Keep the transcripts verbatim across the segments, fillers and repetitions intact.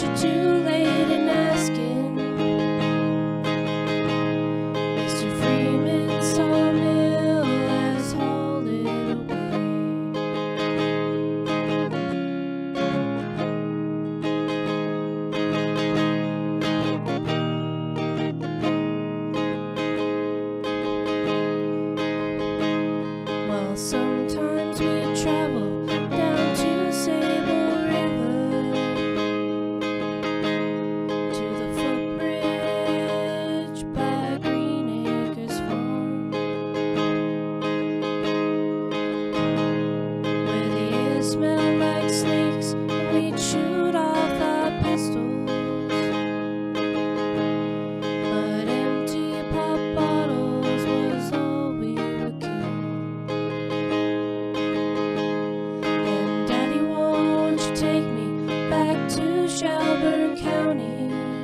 you're too late in asking. Mister Freeman's sawmill has hauled it away. Well, sometimes we travel down to Sable River, to the footbridge by Green Acres Farm, where the air smelled like snakes and we'd shoot off our pistols. But empty pop bottles was all we would kill. And Daddy, won't you take me back to Shelburne County,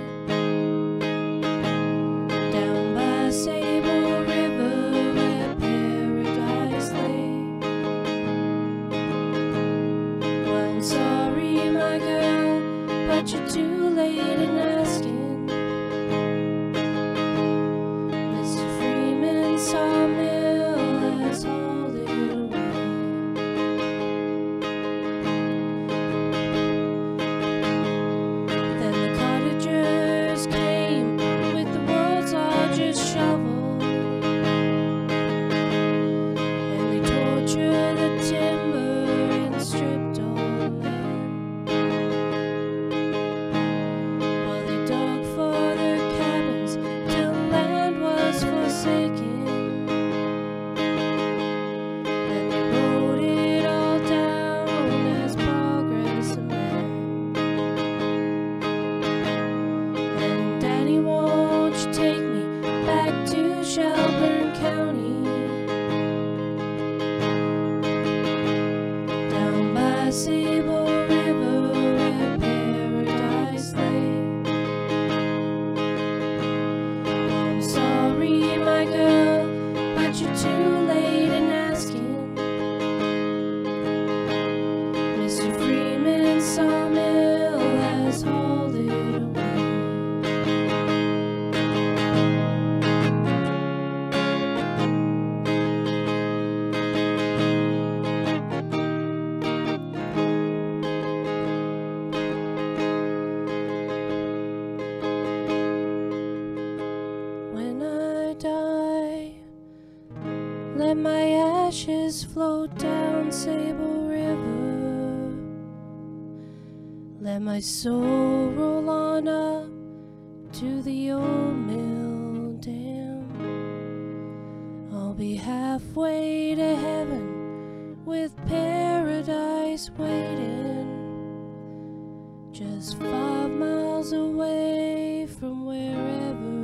down by Sable River where paradise lay? Well, I'm sorry, my girl, but you're too late in asking. Mister Freeman's sawmill has hauled it away. Then the cottagers came with the world's largest shovel, and they tortured the timber and stripped all the land, while they dug for their cabins till land was forsaken. Then they wrote it all down as progress of man. And Daddy, won't you take me back to Shelburne County, down by Sable River where paradise lay? I'm sorry, my girl, but you're too late in asking. Mister Freeman's sawmill has hauled it away. When I die, let my ashes float down Sable River. Let my soul roll on up to the old mill dam. I'll be halfway to heaven with paradise waiting, just five miles away from wherever